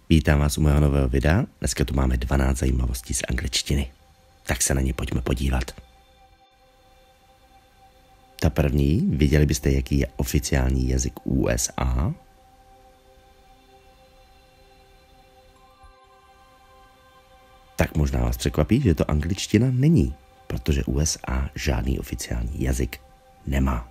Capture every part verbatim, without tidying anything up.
Vítám vás u mého nového videa. Dneska tu máme dvanáct zajímavostí z angličtiny. Tak se na ně pojďme podívat. Ta první, věděli byste, jaký je oficiální jazyk U S A? Tak možná vás překvapí, že to angličtina není, protože U S A žádný oficiální jazyk nemá.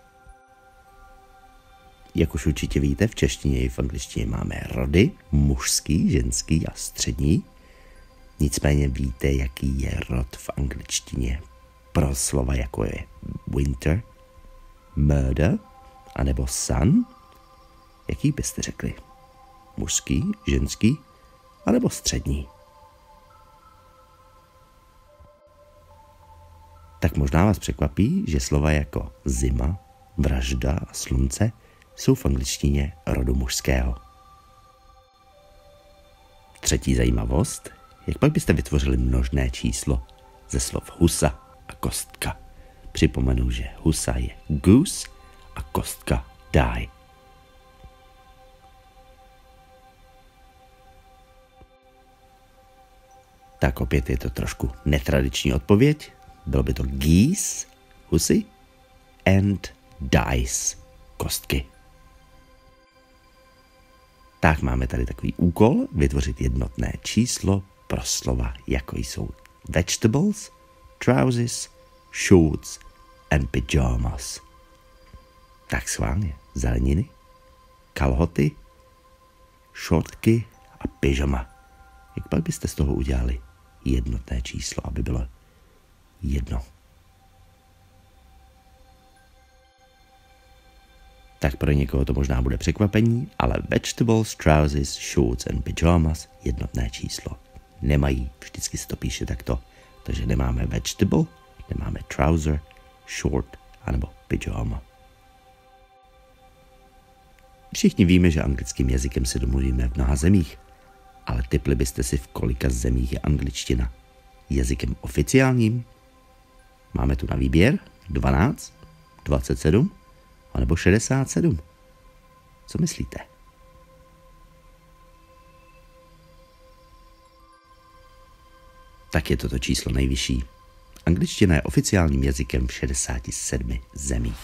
Jak už určitě víte, v češtině i v angličtině máme rody, mužský, ženský a střední. Nicméně víte, jaký je rod v angličtině pro slova jako je winter, murder, anebo sun? Jaký byste řekli? Mužský, ženský, anebo střední? Tak možná vás překvapí, že slova jako zima, vražda a slunce jsou v angličtině rodu mužského. Třetí zajímavost, jak pak byste vytvořili množné číslo ze slov husa a kostka. Připomenu, že husa je goose a kostka die. Tak opět je to trošku netradiční odpověď. Bylo by to geese, husy, and dice, kostky. Tak máme tady takový úkol, vytvořit jednotné číslo pro slova, jako jsou vegetables, trousers, shorts and pyjamas. Tak schválně, zeleniny, kalhoty, šortky a pyžama. Jak pak byste z toho udělali jednotné číslo, aby bylo jedno? Tak pro někoho to možná bude překvapení, ale vegetables, trousers, shorts and pyjamas jednotné číslo nemají. Vždycky se to píše takto. Takže nemáme vegetable, nemáme trouser, short anebo pyjama. Všichni víme, že anglickým jazykem se domluvíme v mnoha zemích, ale tipli byste si, v kolika zemích je angličtina jazykem oficiálním? Máme tu na výběr dvanáct, dvacet sedm anebo šedesát sedm. Co myslíte? Tak je toto číslo nejvyšší. Angličtina je oficiálním jazykem v šedesáti sedmi zemích.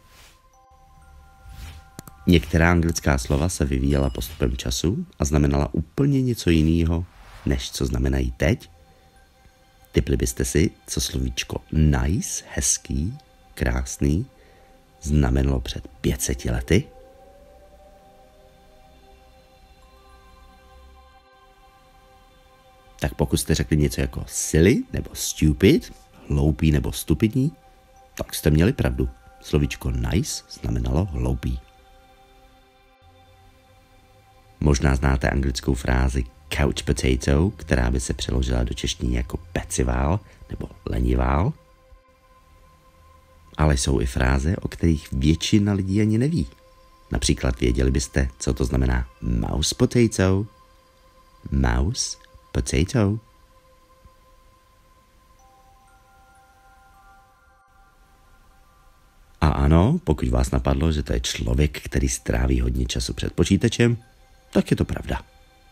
Některá anglická slova se vyvíjela postupem času a znamenala úplně něco jiného, než co znamenají teď. Tipli byste si, co slovíčko nice, hezký, krásný, znamenalo před pětseti lety? Tak pokud jste řekli něco jako silly nebo stupid, hloupý nebo stupidní, tak jste měli pravdu. Slovíčko nice znamenalo hloupý. Možná znáte anglickou frázi couch potato, která by se přeložila do češtiny jako pecivál nebo lenivál. Ale jsou i fráze, o kterých většina lidí ani neví. Například věděli byste, co to znamená mouse potato? Mouse potato. A ano, pokud vás napadlo, že to je člověk, který stráví hodně času před počítačem, tak je to pravda.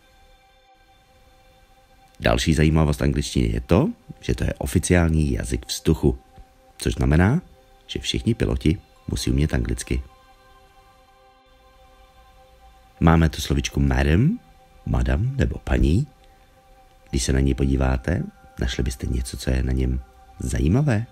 Další zajímavost angličtiny je to, že to je oficiální jazyk vzduchu, což znamená, že všichni piloti musí umět anglicky. Máme tu slovíčko madam, madam nebo paní. Když se na něj podíváte, našli byste něco, co je na něm zajímavé.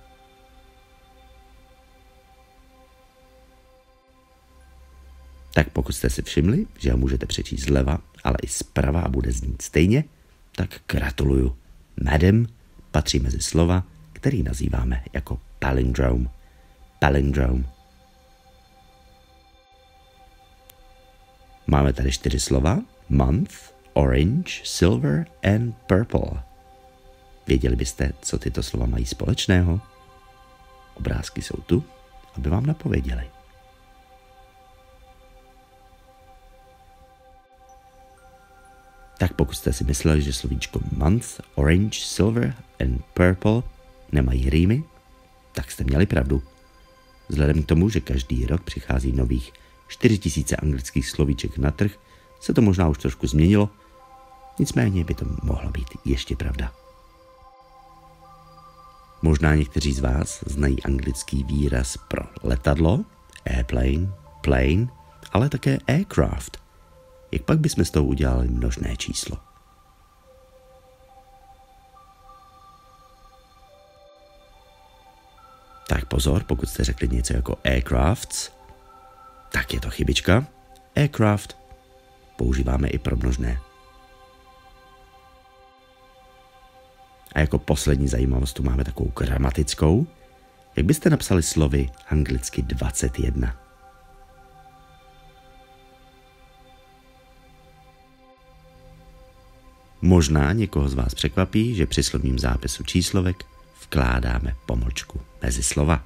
Tak pokud jste si všimli, že ho můžete přečíst zleva, ale i zprava a bude znít stejně, tak gratuluju. Madam patří mezi slova, který nazýváme jako palindrome. Palindrome. Máme tady čtyři slova. Month, orange, silver and purple. Věděli byste, co tyto slova mají společného? Obrázky jsou tu, aby vám napověděli. Tak pokud jste si mysleli, že slovíčko month, orange, silver and purple nemají rýmy, tak jste měli pravdu. Vzhledem k tomu, že každý rok přichází nových čtyři tisíce anglických slovíček na trh, se to možná už trošku změnilo Nicméně by to mohla být ještě pravda. Možná někteří z vás znají anglický výraz pro letadlo, airplane, plane, ale také aircraft. Jak pak bychom z toho udělali množné číslo? Tak pozor, pokud jste řekli něco jako aircrafts, tak je to chybička. Aircraft používáme i pro množné. A jako poslední zajímavost tu máme takovou gramatickou. Jak byste napsali slovy anglicky dvacet jedna? Možná někoho z vás překvapí, že při slovním zápisu číslovek vkládáme pomlčku mezi slova.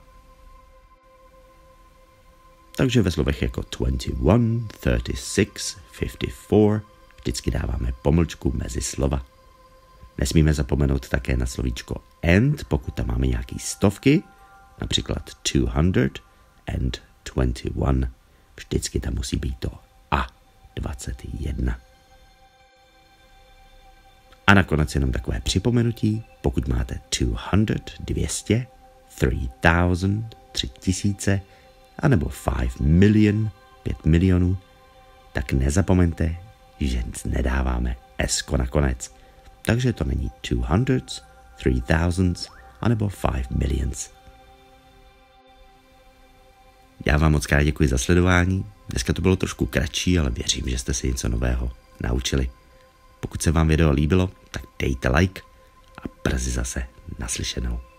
Takže ve slovech jako dvacet jedna, třicet šest, padesát čtyři vždycky dáváme pomlčku mezi slova. Nesmíme zapomenout také na slovíčko and, pokud tam máme nějaký stovky, například two hundred and twenty-one. Vždycky tam musí být to a dvacet jedna. A nakonec jenom takové připomenutí, pokud máte two hundred, dvě stě, three thousand, tři tisíce, anebo five million, pět milionů, tak nezapomeňte, že nedáváme esko nakonec. Takže to není two hundreds, three thousands, anebo five millions. Já vám moc krát děkuji za sledování. Dneska to bylo trošku kratší, ale věřím, že jste si něco nového naučili. Pokud se vám video líbilo, tak dejte like a brzy zase naslyšenou.